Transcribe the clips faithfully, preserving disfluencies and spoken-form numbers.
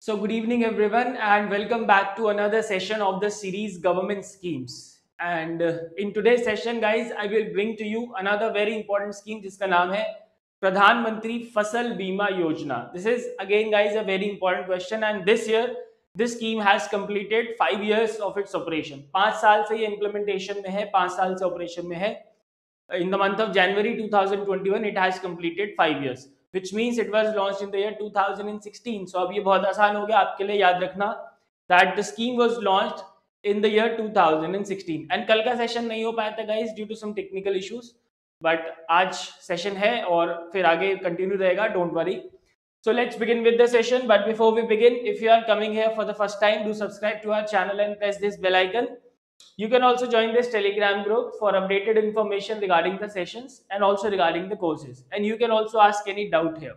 So, good evening, everyone, and welcome back to another session of the series Government Schemes. And uh, in today's session, guys, I will bring to you another very important scheme जिसका नाम है प्रधानमंत्री फसल बीमा योजना. This is again, guys, a very important question, and this year this scheme has completed five years of its operation. पांच साल से ये implementation में है, पांच साल से operation में है. In the month of January two thousand twenty-one, it has completed five years, which means it was launched in the year two thousand sixteen. So अब ये बहुत आसान हो गया आपके लिए याद रखना that the scheme was launched in the year two thousand sixteen. And कल का सेशन नहीं हो पाया था guys due to some technical issues, but आज सेशन है और फिर आगे कंटिन्यू रहेगा, don't worry. So let's begin with the session. But before we begin, if you are coming here for the first time, do subscribe to our channel and press this bell icon. You can also join this Telegram group for updated information regarding the sessions and also regarding the courses. And you can also ask any doubt here.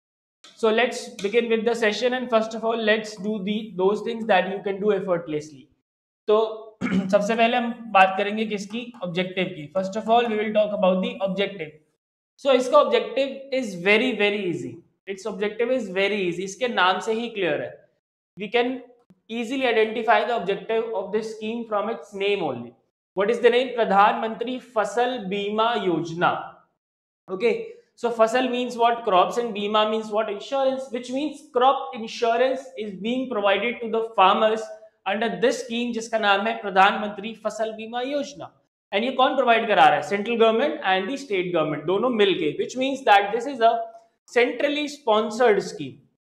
So let's begin with the session, and first of all, let's do the those things that you can do effortlessly. तो सबसे पहले हम बात करेंगे किसकी objective की. First of all we will talk about the objective. So इसका objective is very very easy. It's objective is very easy. इसके नाम से ही क्लियर है. We can easily identify the objective of this scheme from its name only. What is the name? Pradhan Mantri Fasal Bima Yojana. Okay, so Fasal means what? Crops, and Bima means what? Insurance, which means crop insurance is being provided to the farmers under this scheme जिसका नाम है प्रधान मंत्री फसल बीमा योजना. And ये कौन provide करा रहा है? Central government and the state government दोनों मिलके, which means that this is a centrally sponsored scheme.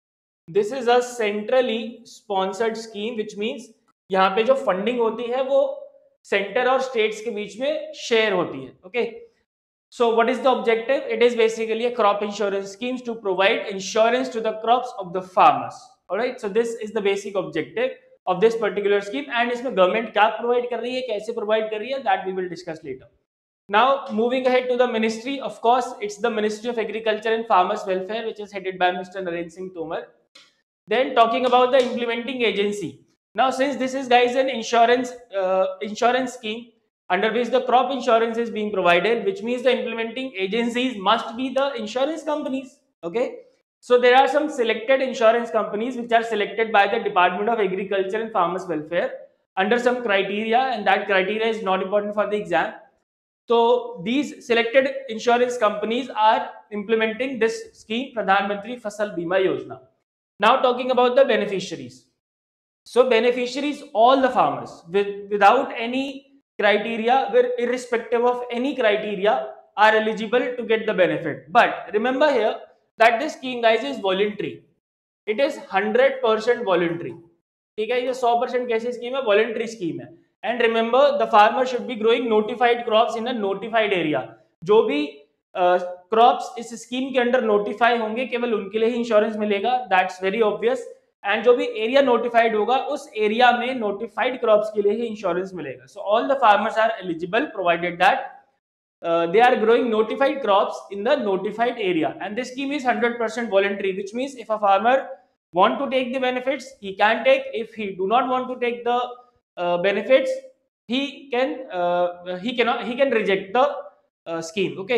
This is a centrally sponsored scheme, which means यहाँ पे जो फंडिंग होती है वो सेंटर और स्टेट्स के बीच में शेयर होती है. Okay, so what is the objective? It is basically a crop insurance schemes to provide insurance to the crops of the farmers. Alright, so this is the basic objective of this particular scheme. And इसमें government क्या provide कर रही है, कैसे provide कर रही है, that we will discuss later. Now, moving ahead to the ministry, of course, it's the Ministry of Agriculture and Farmers Welfare, which is headed by Mister Narendra Singh Tomar. Then talking about the implementing agency. Now, since this is, guys, an insurance uh, insurance scheme under which the crop insurance is being provided, which means the implementing agencies must be the insurance companies. Okay, so there are some selected insurance companies which are selected by the Department of Agriculture and Farmers Welfare under some criteria, and that criteria is not important for the exam. So these selected insurance companies are implementing this scheme, Pradhan Mantri Fasal Bima Yojana. Now talking about the beneficiaries. So beneficiaries, all the farmers with, without any criteria, irrespective of any criteria, are eligible to get the benefit. But remember here that this scheme, guys, is voluntary. It is one hundred percent voluntary. ठीक है, ये one hundred percent कैसी scheme है? Voluntary scheme है. And remember the farmer should be growing notified crops in a notified area. जो भी crops uh, इस scheme के अंडर नोटिफाई होंगे केवल उनके लिए ही इंश्योरेंस मिलेगा. That's very obvious. एंड जो भी एरिया नोटिफाइड होगा उस एरिया में नोटिफाइड क्रॉप्स के लिए ही इंश्योरेंस मिलेगा. So all the farmers are eligible provided that they are growing notified crops in the notified area. And this scheme is one hundred percent voluntary, which means if a farmer want to take the benefits, he can take. If he do not want to take the uh, benefits, he can uh, he cannot he can reject the uh, scheme. Okay,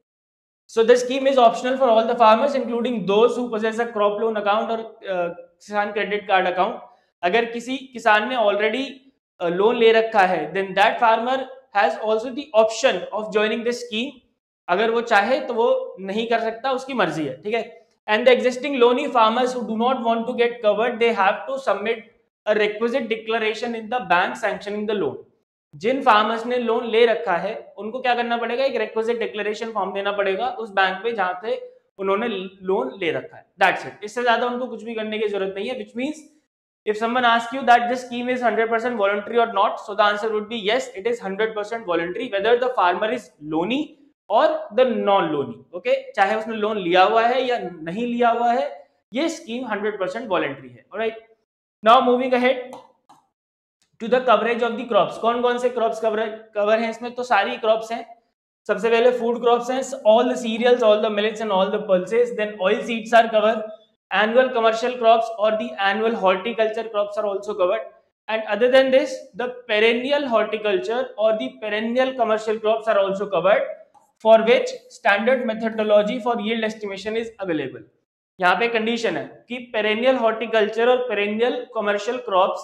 so the scheme is optional for all the farmers, including those who possess a crop loan account or uh, किसान credit card account. अगर किसी किसान ने already loan uh, ले रखा है, then that farmer has also the option of joining this scheme. अगर वो चाहे तो वो नहीं कर सकता, उसकी मर्जी है. ठीक है. And the existing loanee farmers who do not want to get covered, they have to submit a requisite declaration in the bank sanctioning the loan. जिन फार्मर्स ने लोन ले रखा है उनको क्या करना पड़ेगा? एक requisite declaration फॉर्म देना पड़ेगा उस बैंक पे जहां पे उन्होंने लोन ले रखा है. That's it. इससे ज्यादा उनको कुछ भी करने की जरूरत नहीं है. Which means if someone asks you that this scheme is one hundred percent voluntary or not, so the answer would be yes, it is one hundred percent voluntary, whether the farmer is loanee और the non loanee. Okay, चाहे उसने loan लिया हुआ है या नहीं लिया हुआ है, ये scheme one hundred percent voluntary है. Alright, now moving ahead to the coverage of the crops. कौन कौन से क्रॉप्स कवर कवर हैं इसमें? तो सारी क्रॉप्स हैं. सबसे पहले फूड क्रॉप्स हैं, all the cereals, all the millets and all the pulses. Then oil seeds are cover. Annual commercial crops और the annual horticulture crops are also covered. And other than this, the perennial horticulture or the perennial commercial crops are also covered, for which standard methodology for yield estimation is available. यहाँ पे condition है कि perennial horticulture और perennial commercial crops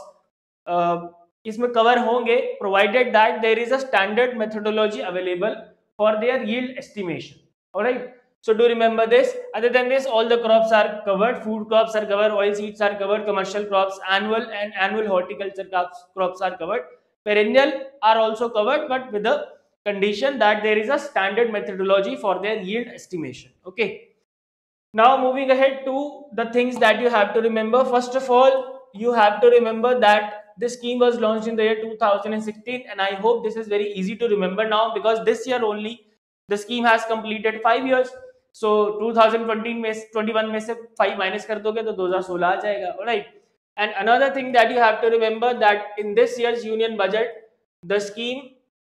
इसमें cover होंगे provided that there is a standard methodology available for their yield estimation. Alright, so do remember this. Other than this, all the crops are covered. Food crops are covered, oil seeds are covered, commercial crops, annual and annual horticulture crops, crops are covered. Perennial are also covered, but with the condition that there is a standard methodology for their yield estimation. Okay, now moving ahead to the things that you have to remember. First of all, you have to remember that this scheme was launched in the year two thousand sixteen, and I hope this is very easy to remember now, because this year only the scheme has completed five years. So twenty twenty में twenty-one में से five minus कर दोगे तो twenty sixteen आ जाएगा. Alright, and another thing that you have to remember that in this year's union budget the scheme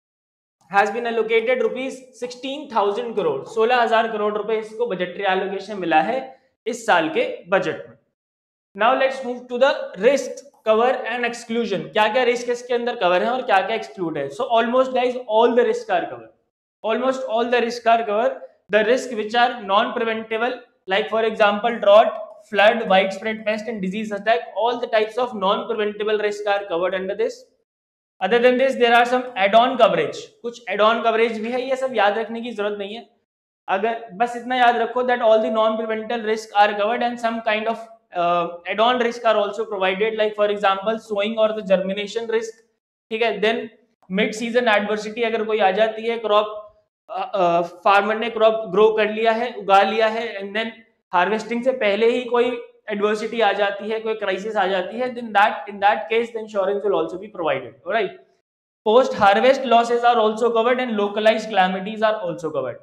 has been allocated rupees sixteen thousand crore, सोलह हजार करोड़ रुपए इसको बजटरी एलोकेशन मिला है इस साल के बजट में. Now let's move to the risk cover and exclusion. क्या क्या रिस्क इसके अंदर कवर है और क्या क्या एक्सक्लूड है. So almost guys all the risks are covered. Almost all the risks are covered. The risks which are non-preventable, like for example drought, flood, widespread pest and disease attack, all the types of non-preventable risks are covered under this. Other than this, there are some add-on coverage. कुछ add-on coverage भी है, ये सब याद रखने की जरूरत नहीं है. अगर बस इतना याद रखो that all the non-preventable risks are covered and some kind of uh, add-on risk are also provided, like for example sowing or the germination risk. ठीक है. Then mid-season adversity अगर कोई आ जाती है, crop फार्मर uh, ने crop grow कर लिया है, उगा लिया है, एंड देन हार्वेस्टिंग से पहले ही कोई एडवर्सिटी आ जाती है, कोई क्राइसिस आ जाती है, then that in that case the insurance will also be provided. Alright, post harvest losses are also covered and localised calamities are also covered.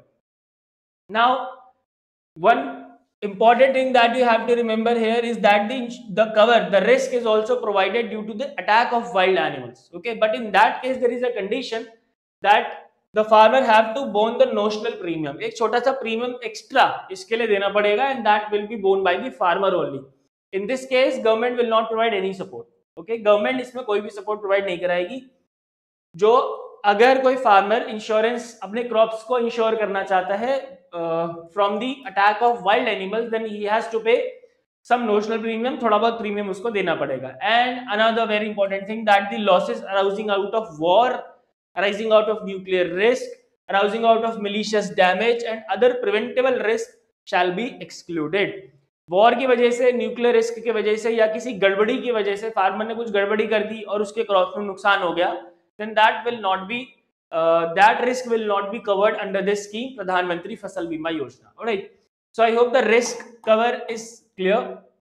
Now one important thing that you have to remember here is that the the cover, the risk is also provided due to the attack of wild animals. Okay, but in that case there is a condition that the farmer have to borne the notional premium. एक छोटा सा premium extra इसके लिए देना पड़ेगा, and that will be borne by the farmer only. In this case, government will not provide any support. Okay, government इसमें कोई भी support provide नहीं कराएगी. जो अगर कोई फार्मर इंश्योरेंस अपने क्रॉप्स को इंश्योर करना चाहता है from the attack of wild animals, then he has to pay some notional premium, थोड़ा बहुत प्रीमियम उसको देना पड़ेगा. And another very important thing that the losses arising out of war, arising out of nuclear risk, arising out of malicious damage and other preventable risk shall be excluded. War की वजह से, nuclear risk की वजह से या किसी गड़बड़ी की वजह से फार्मर ने कुछ गड़बड़ी कर दी और उसके क्रॉप में नुकसान हो गया, then that will not be uh, that risk will not be covered under this scheme, प्रधानमंत्री फसल बीमा योजना. Alright, so I hope the risk cover is clear.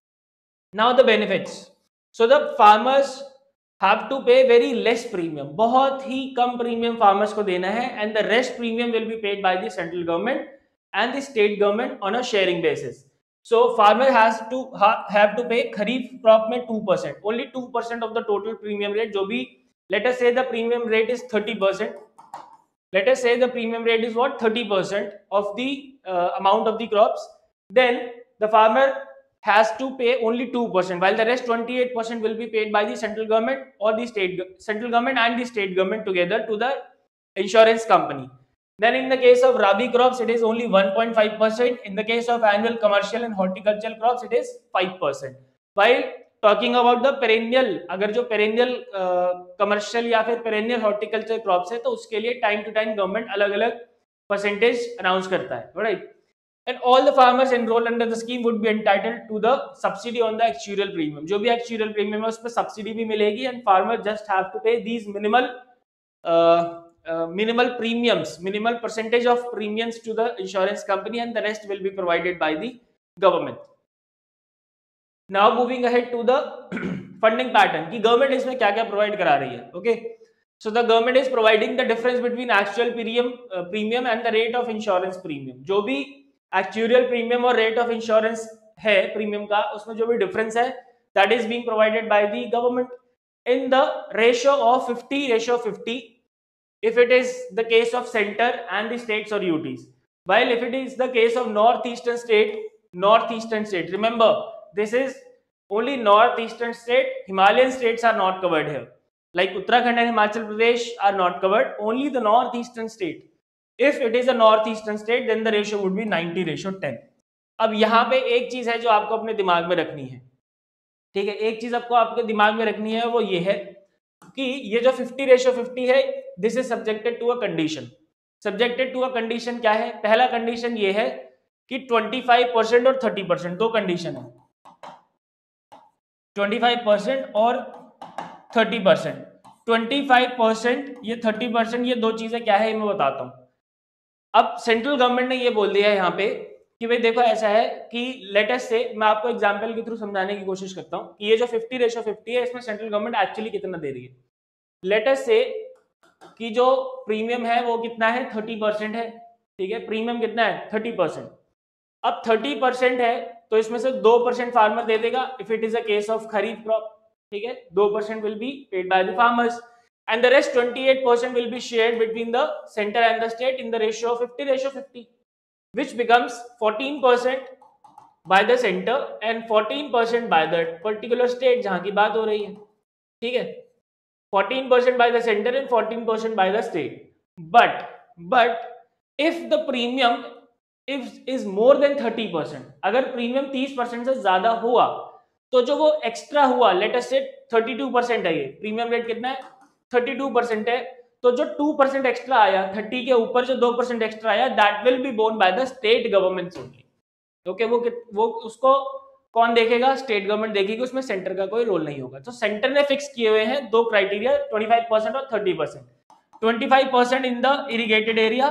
Now the benefits. So the farmers have to pay very less premium. बहुत ही कम premium farmers को देना है, and the rest premium will be paid by the central government and the state government on a sharing basis. So farmer has to ha, have to pay खरीफ crop में two percent, only two percent of the total premium rate. जो भी, let us say the premium rate is thirty percent. Let us say the premium rate is what, thirty percent of the uh, amount of the crops. Then the farmer has to pay only two percent, while the rest twenty-eight percent will be paid by the central government or the state central government and the state government together to the insurance company. Then in the case of rabi crops it is only one point five percent. In the case of annual commercial and horticultural crops it is five percent. While talking about the perennial, अगर जो perennial commercial या फिर perennial horticultural crops है तो उसके लिए time to time government अलग अलग percentage announce करता है. Right? And all the farmers enrolled under the scheme would be entitled to the subsidy on the actuarial premium. जो भी actuarial premium है उस पर subsidy भी मिलेगी, and farmer just have to pay these minimal uh, uh, minimal premiums, minimal percentage of premiums to the insurance company, and the rest will be provided by the government. Now moving ahead to the funding pattern कि government इसमें क्या क्या provide करा रही है. Okay, so the government is providing the difference between actual premium uh, premium and the rate of insurance premium. जो भी actuarial premium और रेट ऑफ इंश्योरेंस है प्रीमियम का, उसमें जो भी डिफरेंस है that is being provided by the government in the ratio of fifty ratio fifty if it is the case of center and the states or U Ts, while if it is the case of northeastern state, northeastern state, remember this is only northeastern state, Himalayan states are not covered here, like Uttarakhand and Himachal Pradesh are not covered, only the northeastern state. If it is a northeastern state, then the ratio would be ninety ratio ten. अब यहाँ पे एक चीज है जो आपको अपने दिमाग में रखनी है, ठीक है, एक चीज आपको आपके दिमाग में रखनी है, वो ये है कि ये जो फिफ्टी रेशियो फिफ्टी है, this is subjected to a condition. Subjected to a condition क्या है? पहला कंडीशन ये है कि ट्वेंटी फाइव परसेंट और थर्टी परसेंट, दो कंडीशन है, ट्वेंटी फाइव परसेंट और thirty percent. Twenty five percent ये थर्टी परसेंट, ये दो चीजें क्या है मैं बताता हूं। अब सेंट्रल गवर्नमेंट ने ये बोल दिया है यहाँ पे कि भाई देखो ऐसा है कि लेटेस्ट से, मैं आपको एग्जांपल के थ्रू समझाने की कोशिश करता हूँ कि ये जो फिफ्टी रेशो फिफ्टी है, इसमें सेंट्रल गवर्नमेंट एक्चुअली कितना दे रही है। लेटेस्ट से कि जो प्रीमियम है वो कितना है, थर्टी परसेंट है, ठीक है, प्रीमियम कितना है, थर्टी परसेंट। अब थर्टी परसेंट है तो इसमें से दो परसेंट फार्मर दे देगा if it is a case of kharif crop, ठीक है, दो percent will be paid by the farmers and the rest twenty-eight percent will be shared between the center and the state in the ratio of fifty ratio fifty, which becomes fourteen percent by the center and fourteen percent by the particular state जहां की बात हो रही है, ठीक है, fourteen percent by the center and fourteen percent by the state. But but if the premium if is more than thirty percent, अगर premium तीस परसेंट से ज्यादा हुआ तो जो वो एक्स्ट्रा हुआ, लेट अस से थर्टी टू परसेंट है, ये प्रीमियम रेट कितना है, थर्टी टू परसेंट है, तो जो टू परसेंट एक्स्ट्रा आया, थर्टी के ऊपर जो टू परसेंट एक्स्ट्रा आया, that will be borne by the state government only. Okay, वो वो उसको कौन देखेगा, स्टेट गवर्नमेंट देखेगी, उसमें सेंटर का कोई रोल नहीं होगा। तो सेंटर ने फिक्स किए हुए हैं दो क्राइटेरिया, ट्वेंटी फाइव परसेंट और thirty percent. Twenty five percent in the irrigated area,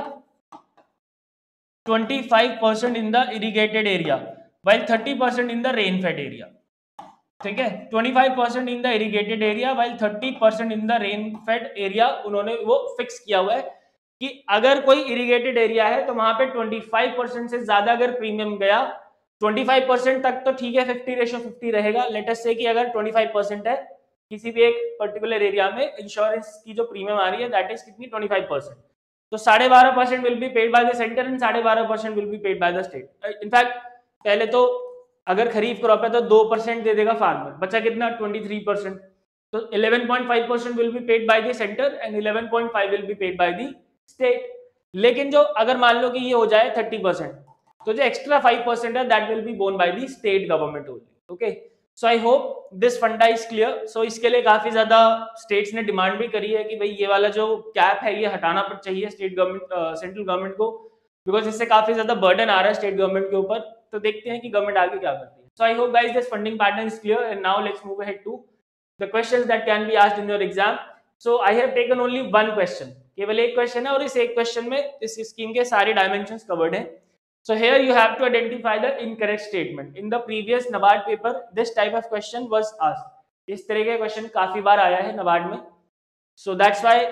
twenty five percent in the irrigated area, while thirty percent in the rain fed area, ठीक है, twenty five percent in the irrigated area while thirty percent in the rain fed area. उन्होंने वो fix किया हुआ है कि अगर कोई इरिगेटेड एरिया है तो वहां पे ट्वेंटी फाइव परसेंट से ज्यादा अगर प्रीमियम गया, ट्वेंटी फाइव परसेंट तक तो ठीक है, फिफ्टी रेशो फिफ्टी रहेगा। लेट अस से कि अगर ट्वेंटी फाइव परसेंट है किसी भी एक पर्टिकुलर एरिया में, इंश्योरेंस की जो प्रीमियम आ रही है दैट इज कितनी, ट्वेंटी फाइव परसेंट, तो साढ़े बारह percent will be paid by the centre and साढ़े बारह percent will be paid by the state. In fact पहले तो अगर खरीफ क्रॉप है तो दो परसेंट दे देगा फार्मर, बचा कितना, ट्वेंटी थ्री परसेंट, तो eleven point five percent will be paid by the centre and eleven point five will be paid by the state. लेकिन जो अगर मान लो कि ये हो जाए थर्टी परसेंट, तो जो एक्स्ट्रा फाइव परसेंट है that will be borne by the state government only. Okay, so I hope this funda is clear. So इसके लिए काफी ज्यादा स्टेट्स ने डिमांड भी करी है कि भाई ये वाला जो कैप है ये हटाना पड़ चाहिए स्टेट गवर्नमेंट सेंट्रल गवर्नमेंट को, बिकॉज इससे काफी ज्यादा बर्डन आ रहा है स्टेट गवर्नमेंट के ऊपर। तो देखते हैं कि गवर्नमेंट आगे क्या करती है। So I hope guys this funding pattern is clear and now let's move ahead to the questions that can be asked in your exam. So I have taken only one question, केवल एक question है और इस एक question में इस scheme के सारे डायमेंशंस कवर्ड हैं। So here you have to identify the incorrect statement. In the previous NABARD paper, this type of question was asked. इस तरह के क्वेश्चन काफी बार आया है NABARD में, so that's why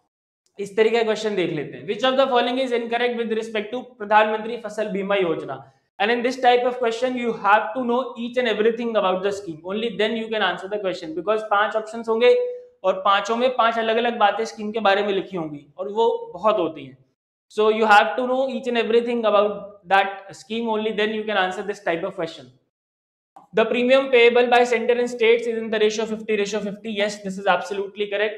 इस तरह के क्वेश्चन देख लेते हैं। Which of the following is incorrect with respect to प्रधानमंत्री फसल बीमा योजना? And in this type of question, you have to know each and everything about the scheme. Only then you can answer the question. Because पांच options होंगे और पांचों में पांच अलग-अलग बातें स्कीम के बारे में लिखी होंगी और वो बहुत होती हैं। So you have to know each and everything about that scheme, only then you can answer this type of question. The premium payable by center and states is in the ratio fifty ratio fifty. Yes, this is absolutely correct.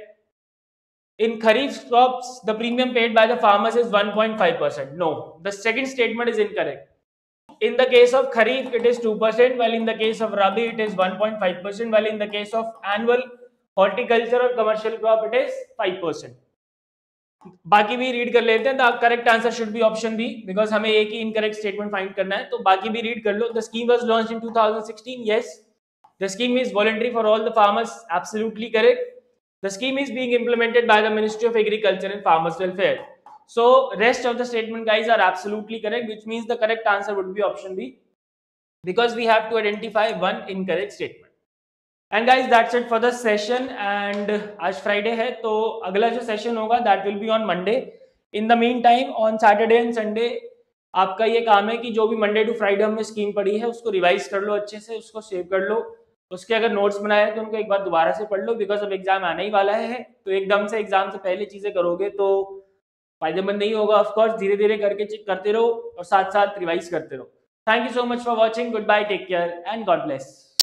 In kharif crops, the premium paid by the farmers is one point five percent. No, the second statement is incorrect. In the case of kharif, it is two percent, while in the case of rabi, it is one point five percent, while in the case of annual horticulture or commercial crop, it is five percent. बाकी भी read कर लेते हैं। The correct answer should be option B, because हमें एक ही incorrect statement find करना है, तो बाकी भी रीड कर लो। The scheme was launched in two thousand sixteen. Yes, the scheme is voluntary for all the farmers. Absolutely correct. The scheme is being implemented by the ministry of agriculture and farmers welfare. So rest of the statement guys are absolutely correct, which means the correct answer would be option B, because we have to identify one incorrect statement. And guys that's it for the session. And आज Friday है तो अगला जो session होगा that will be on Monday. In the mean time on Saturday and Sunday आपका ये काम है कि जो भी मंडे टू फ्राइडे हमने स्कीम पढ़ी है उसको रिवाइज कर लो अच्छे से, उसको सेव कर लो, उसके अगर नोट्स बनाए हैं तो उनको एक बार दोबारा से पढ़ लो, बिकॉज अब एग्जाम आने ही वाला है। तो एकदम से एग्जाम से पहले चीजें करोगे तो फायदेमंद नहीं होगा। ऑफकोर्स धीरे धीरे करके चेक करते रहो और साथ साथ रिवाइज करते रहो। Thank you so much for watching. Good bye, take care and God bless.